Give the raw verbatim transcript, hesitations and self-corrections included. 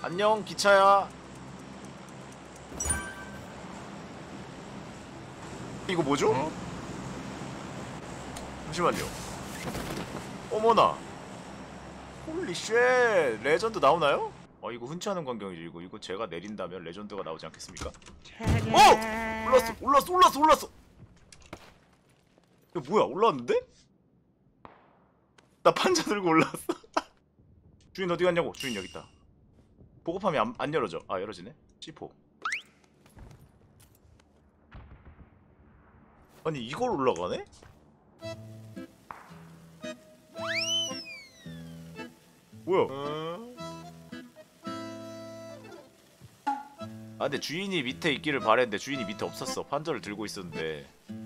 안녕 기차야. 이거 뭐죠? 어? 잠시만요. 어머나. 홀리쉣. 레전드 나오나요? 어 이거 흔치 않은 광경이죠. 이거 이거 제가 내린다면 레전드가 나오지 않겠습니까? 어! 올랐어 올랐어 올랐어 올랐어. 이거 뭐야 올라왔는데? 나 판자 들고 올라왔어. 주인 어디 갔냐고. 주인 여기 있다. 보급함이 안, 안 열어져. 아 열어지네. 씨포. 아니 이걸 올라가네? 뭐야? 아 근데 주인이 밑에 있기를 바랬는데 주인이 밑에 없었어. 판자를 들고 있었는데